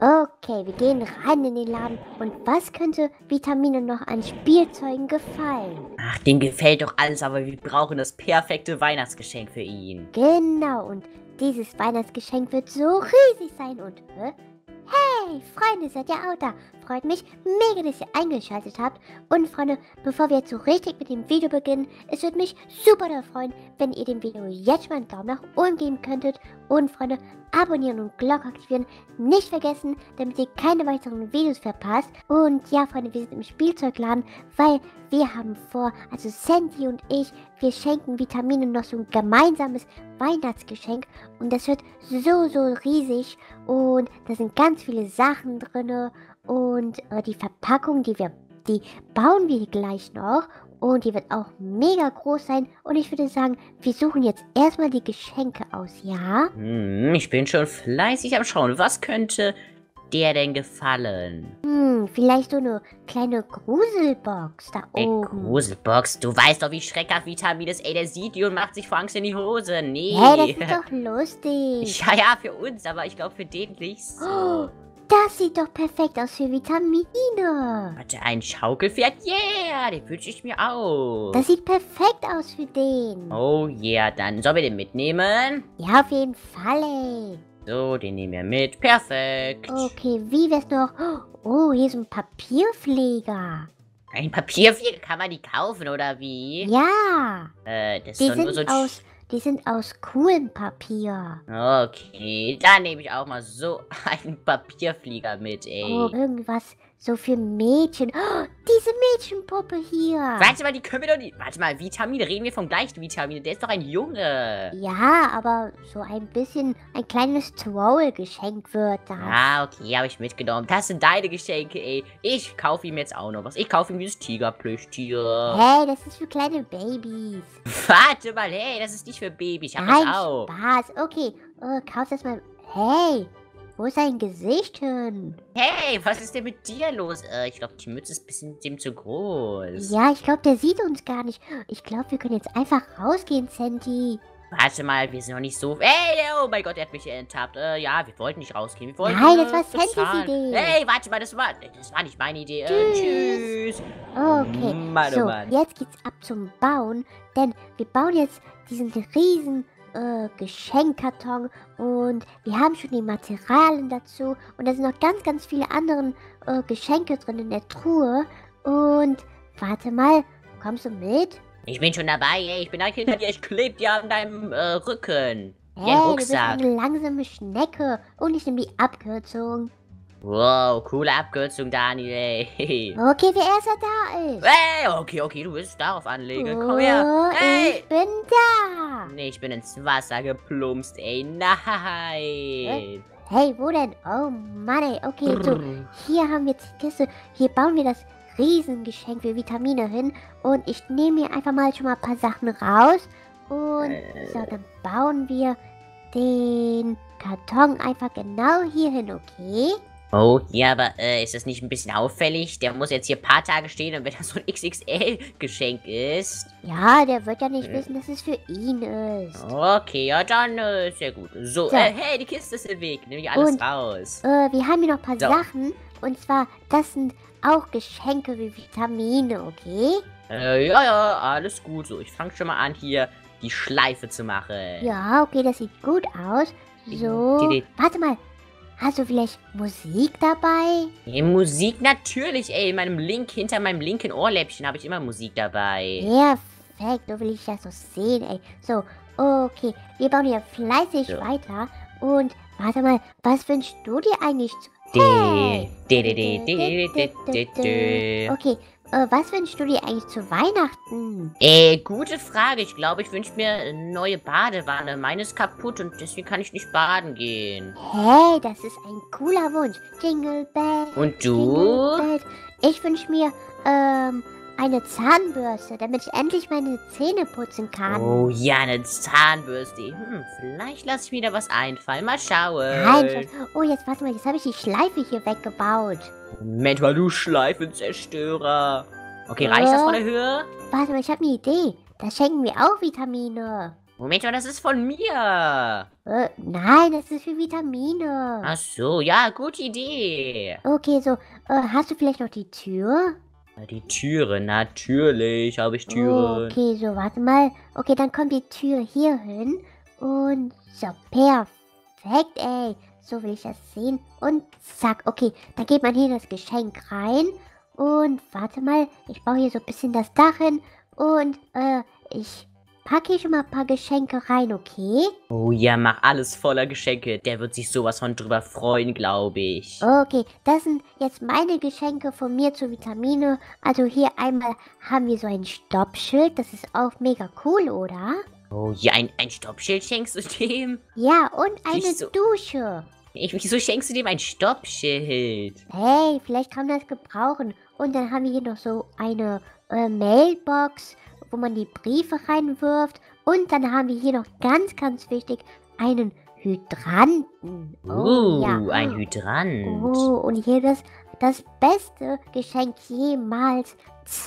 Okay, wir gehen rein in den Laden. Und was könnte Vitamine noch an Spielzeugen gefallen? Ach, dem gefällt doch alles, aber wir brauchen das perfekte Weihnachtsgeschenk für ihn. Genau, und dieses Weihnachtsgeschenk wird so riesig sein und... Hey, Freunde, seid ihr auch da? Freut mich mega, dass ihr eingeschaltet habt. Und Freunde, bevor wir jetzt so richtig mit dem Video beginnen, es würde mich super doll freuen, wenn ihr dem Video jetzt mal einen Daumen nach oben geben könntet. Und Freunde, abonnieren und Glocke aktivieren nicht vergessen, damit ihr keine weiteren Videos verpasst. Und ja, Freunde, wir sind im Spielzeugladen, weil wir haben vor, also Sandy und ich, wir schenken Vitamine noch so ein gemeinsames Weihnachtsgeschenk. Und das wird so riesig. Und da sind ganz viele Sachen drin. Und die Verpackung, die bauen wir gleich noch. Und die wird auch mega groß sein. Und ich würde sagen, wir suchen jetzt erstmal die Geschenke aus, ja? Ich bin schon fleißig am Schauen. Was könnte der denn gefallen? Vielleicht so eine kleine Gruselbox da oben. Gruselbox? Du weißt doch, wie schreckhaft Vitamin ist. Ey, der sieht die und macht sich vor Angst in die Hose. Nee. Hey, das ist doch lustig. Ja, für uns, aber ich glaube für den nicht so. Oh, das sieht doch perfekt aus für Vitamine. Warte, ein Schaukelpferd? Yeah, den wünsche ich mir auch. Das sieht perfekt aus für den. Oh yeah, dann sollen wir den mitnehmen? Ja, auf jeden Fall, ey. So, den nehmen wir mit. Perfekt. Okay, wie wär's noch? Oh, hier ist ein Papierflieger. Ein Papierflieger? Kann man die kaufen, oder wie? Ja. Das ist doch nur so ein... Die sind aus coolem Papier. Okay, dann nehme ich auch mal so einen Papierflieger mit, ey. Oh, irgendwas so für Mädchen. Oh, diese Mädchenpuppe hier. Warte mal, die können wir doch nicht... Warte mal, Vitamine, reden wir vom gleichen Vitamine? Der ist doch ein Junge. Ja, aber so ein kleines Troll-Geschenk wird das. Ah, okay, habe ich mitgenommen. Das sind deine Geschenke, ey. Ich kaufe ihm jetzt auch noch was. Ich kaufe ihm dieses Tigerplüschtier. Hey, das ist für kleine Babys. Warte mal, hey, das ist nicht für Babys. Ich hab Nein, das auch. Spaß. Okay, kauf das mal. Hey, wo ist sein Gesicht hin? Hey, was ist denn mit dir los? Ich glaube, die Mütze ist ein bisschen dem zu groß. Ja, ich glaube, der sieht uns gar nicht. Ich glaube, wir können jetzt einfach rausgehen, Sandy. Warte mal, wir sind noch nicht so... Hey, oh mein Gott, er hat mich ertappt. Ja, wir wollten nicht rausgehen. Wir wollten, Nein, das war Sandys Idee. Hey, warte mal, das war nicht meine Idee. Tschüss. Okay, Mann, so, oh Mann. jetzt geht's ab zum Bauen. Denn wir bauen jetzt diesen riesen Geschenkkarton. Und wir haben schon die Materialien dazu. Und da sind noch ganz viele andere Geschenke drin in der Truhe. Und, warte mal, kommst du mit? Ich bin schon dabei, ey. Ich bin da hinter dir. Ich kleb dir an deinem Rücken. Wie ein Hey, du Rucksack. bist eine langsame Schnecke. Und ich nehme die Abkürzung. Wow, coole Abkürzung, Daniel, ey. Okay, wer erster da ist. Hey, okay, du willst darauf anlegen. Komm her. Oh, Hey. ich bin da. Nee, ich bin ins Wasser geplumpst, ey. Nein. Hey, wo denn? Oh Mann, ey. Okay, so, hier haben wir jetzt die Kiste. Hier bauen wir das Riesengeschenk für Vitamine hin. Und ich nehme hier einfach mal schon mal ein paar Sachen raus. Und so, dann bauen wir den Karton einfach genau hier hin, okay? Oh, ja, aber ist das nicht ein bisschen auffällig? Der muss jetzt hier ein paar Tage stehen und wenn das so ein XXL-Geschenk ist. Ja, der wird ja nicht wissen, dass es für ihn ist. Okay, ja, dann ist ja gut. So, So. hey, die Kiste ist im Weg. Nimm ich alles Und, raus. Wir haben hier noch ein paar So. Sachen. Und zwar, das sind auch Geschenke wie Vitamine, okay? Ja, alles gut. So, ich fange schon mal an, hier die Schleife zu machen. Ja, okay, das sieht gut aus. So, warte mal. Hast du vielleicht Musik dabei? Hey, Musik natürlich, ey. Hinter meinem linken Ohrläppchen habe ich immer Musik dabei. Perfekt, so will ich das so sehen, ey. So, okay, wir bauen hier fleißig So. weiter. Und, warte mal, was wünschst du dir eigentlich zu... Okay, was wünschst du dir eigentlich zu Weihnachten? Gute Frage. Ich glaube, ich wünsche mir eine neue Badewanne. Meine ist kaputt und deswegen kann ich nicht baden gehen. Hey, das ist ein cooler Wunsch. Jingle Bell. Und du? Jingle Bells. Ich wünsche mir, eine Zahnbürste, damit ich endlich meine Zähne putzen kann. Oh ja, eine Zahnbürste. Vielleicht lasse ich mir da was einfallen. Mal schauen. Nein, Schatz. Oh, jetzt warte mal, jetzt habe ich die Schleife hier weggebaut. Moment mal, du Schleifenzerstörer. Okay, reicht das von der Höhe? Warte mal, ich habe eine Idee. Da schenken wir auch Vitamine. Moment mal, das ist von mir. Nein, das ist für Vitamine. Ach so, ja, gute Idee. Okay, so, hast du vielleicht noch die Tür? Die Türen, natürlich habe ich Türen. Okay, so, warte mal. Okay, dann kommt die Tür hier hin. Und so, perfekt, ey. So will ich das sehen. Und zack, okay, dann geht man hier das Geschenk rein. Und warte mal, ich baue hier so ein bisschen das Dach hin. Und, ich packe hier schon mal ein paar Geschenke rein, okay? Oh ja, mach alles voller Geschenke. Der wird sich sowas von drüber freuen, glaube ich. Okay, das sind jetzt meine Geschenke von mir zu Vitamine. Also hier einmal haben wir so ein Stoppschild. Das ist auch mega cool, oder? Oh ja, ein Stoppschild schenkst du dem? Ja, und eine Wieso? Dusche. Wieso schenkst du dem ein Stoppschild? Hey, vielleicht kann man das gebrauchen. Und dann haben wir hier noch so eine Mailbox, wo man die Briefe reinwirft. Und dann haben wir hier noch ganz, ganz wichtig einen Hydranten. Ja. Ein Hydrant. Oh, und hier das beste Geschenk jemals.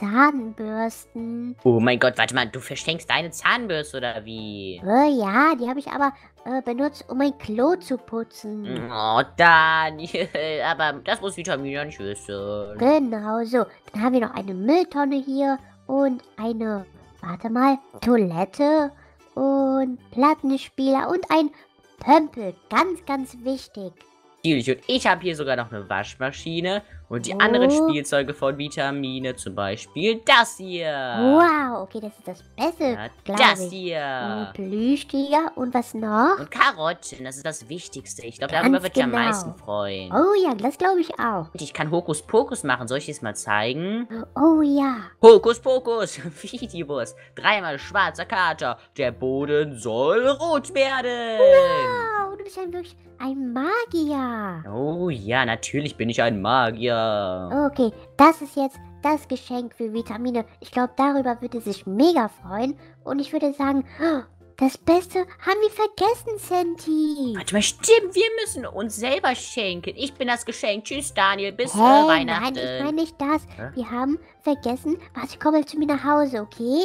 Zahnbürsten. Oh mein Gott, warte mal, du verschenkst deine Zahnbürste oder wie? Ja, die habe ich aber benutzt, um mein Klo zu putzen. Oh, Daniel, aber das muss Vitamin ja nicht wissen. Genau so. Dann haben wir noch eine Mülltonne hier und eine, warte mal, Toilette und Plattenspieler und ein Pömpel. Ganz, ganz wichtig. Natürlich, und ich habe hier sogar noch eine Waschmaschine und die anderen Spielzeuge von Vitamine, zum Beispiel das hier. Wow, okay, das ist das Beste, Ja, glaube das ich. hier. Und Plüschtiger und was noch? Und Karotten, das ist das Wichtigste. Ich glaube, Ganz darüber wird ich am genau. meisten freuen. Oh ja, das glaube ich auch. Und ich kann Hokuspokus machen. Soll ich es mal zeigen? Oh ja. Hokuspokus, Videobus. Dreimal schwarzer Kater. Der Boden soll rot werden. Wow, du bist ja wirklich ein Magier. Oh ja, natürlich bin ich ein Magier. Okay, das ist jetzt das Geschenk für Vitamine. Ich glaube, darüber würde sich mega freuen. Und ich würde sagen, oh, das Beste haben wir vergessen, Senti. Warte mal, stimmt, wir müssen uns selber schenken. Ich bin das Geschenk. Tschüss, Daniel, bis Hey, Weihnachten. nein, ich meine nicht das. Hä? Wir haben vergessen, warte, komm mal zu mir nach Hause, okay?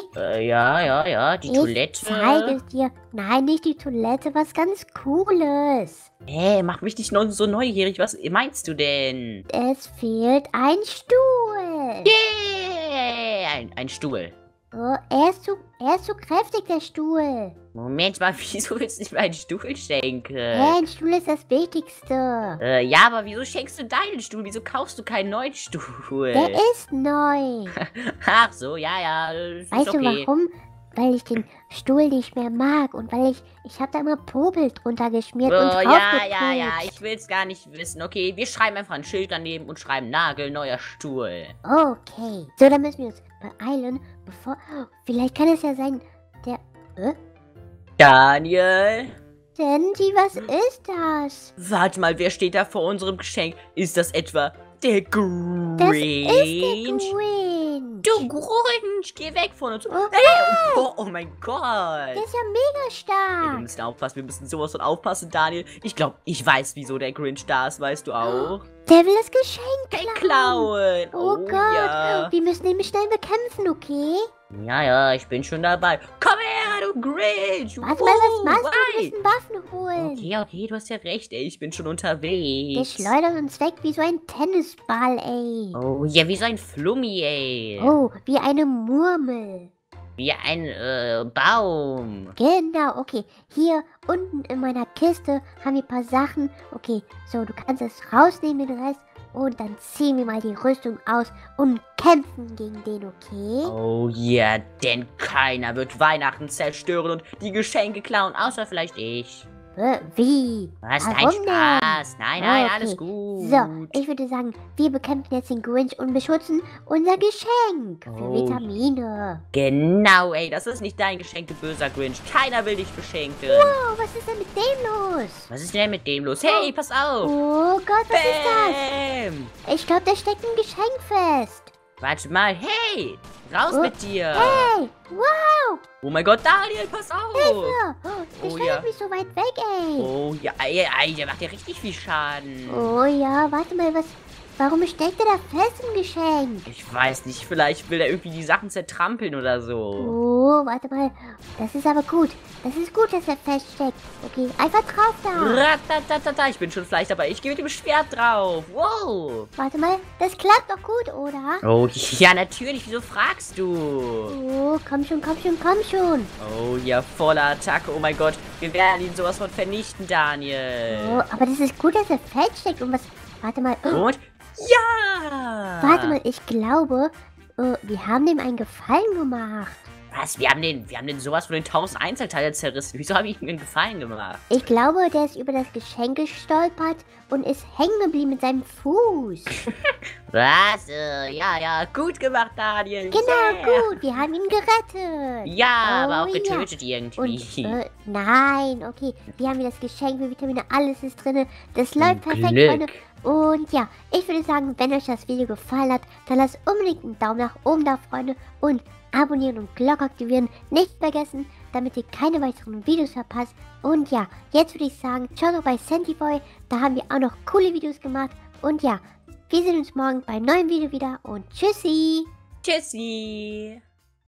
Ja, die Toilette. Ich zeige es dir. Nein, nicht die Toilette, was ganz Cooles. Hey, mach mich nicht noch so neugierig. Was meinst du denn? Es fehlt ein Stuhl. Yeah! Ein Stuhl. Oh, er ist zu kräftig, der Stuhl. Moment mal, wieso willst du nicht mal einen Stuhl schenken? Ein Stuhl ist das Wichtigste. Ja, aber wieso schenkst du deinen Stuhl? Wieso kaufst du keinen neuen Stuhl? Der ist neu. Ach so, ja, ist Weißt okay. du warum? Weil ich den Stuhl nicht mehr mag und weil ich habe da immer Popel drunter geschmiert und Oh, draufgeklebt. ja, ich will's gar nicht wissen. Okay, wir schreiben einfach ein Schild daneben und schreiben nagelneuer Stuhl. Okay. So, dann müssen wir uns beeilen, bevor... Oh, vielleicht kann es ja sein, der... Daniel? Sandy, was ist das? Warte mal, wer steht da vor unserem Geschenk? Ist das etwa der Grinch? Das ist der Grinch. Du Grinch, geh weg von uns. Oh, Hey, oh mein Gott. der ist ja mega Ey, wir stark. müssen aufpassen, wir müssen sowas von aufpassen, Daniel. Ich glaube, ich weiß, wieso der Grinch da ist, weißt du auch? Der will das Geschenk Kein klauen. Clown. Oh Gott, Ja. wir müssen ihn schnell bekämpfen, okay? Ja, ich bin schon dabei. Komm her, du Grinch. Warte mal, was machst du? Wir Ei. müssen Waffen holen. Okay, du hast ja recht, ey. Ich bin schon Der unterwegs. schleudert uns weg wie so ein Tennisball, ey. Oh, ja, wie so ein Flummi, ey. Oh, wie eine Murmel. Wie ein, Baum. Genau, okay. Hier unten in meiner Kiste haben wir ein paar Sachen. Okay, so, du kannst es rausnehmen, den Rest. Und dann ziehen wir mal die Rüstung aus und kämpfen gegen den, okay? Oh ja, denn keiner wird Weihnachten zerstören und die Geschenke klauen, außer vielleicht ich. Wie? Was, Warum dein denn? Spaß? Nein, Okay. alles gut. So, ich würde sagen, wir bekämpfen jetzt den Grinch und beschützen unser Geschenk für Oh. Vitamine. Genau, ey, das ist nicht dein Geschenk, du böser Grinch. Keiner will dich beschenken. Oh, was ist denn mit dem los? Was ist denn mit dem los? Hey, pass auf. Oh Gott, was ist Bam. das? Ich glaube, da steckt ein Geschenk fest. Warte mal, hey, raus Oh. mit dir. Hey, wow, Oh mein Gott, Daniel, pass auf. Hilfe. Oh, der Oh, schleudert ja. mich so weit weg, ey. Oh ja, ey, der macht ja richtig viel Schaden. Oh ja, warte mal, was warum steckt er da fest im Geschenk? Ich weiß nicht, vielleicht will er irgendwie die Sachen zertrampeln oder so. Oh, warte mal. Das ist aber gut. Das ist gut, dass er feststeckt. Okay, einfach drauf da. Ratatatata, ich bin schon Fleisch dabei. Ich gehe mit dem Schwert drauf. Wow. Warte mal, das klappt doch gut, oder? Oh, ja, natürlich. Wieso fragst du? Oh, komm schon, komm schon, komm schon. Oh, ja, voller Attacke. Oh mein Gott. Wir werden ihn sowas von vernichten, Daniel. Oh, aber das ist gut, dass er feststeckt. Und was... Warte mal. Oh, Und? Ja! warte mal, ich glaube, wir haben dem einen Gefallen gemacht. Was? Wir haben den sowas von den 1000 Einzelteile zerrissen. Wieso habe ich ihm einen Gefallen gemacht? Ich glaube, der ist über das Geschenk gestolpert und ist hängen geblieben mit seinem Fuß. Was? Ja, gut gemacht, Daniel. Genau, Yeah. gut, wir haben ihn gerettet. Ja, aber Oh, auch ja. getötet irgendwie. Und, nein, okay, wir haben hier das Geschenk für Vitamine, alles ist drin. Das läuft perfekt, Glück. Freunde. Und ja, ich würde sagen, wenn euch das Video gefallen hat, dann lasst unbedingt einen Daumen nach oben da, Freunde. Und abonnieren und Glocke aktivieren nicht vergessen, damit ihr keine weiteren Videos verpasst. Und ja, jetzt würde ich sagen, schaut doch bei Santiboy, da haben wir auch noch coole Videos gemacht. Und ja, wir sehen uns morgen beim neuen Video wieder und tschüssi! Tschüssi.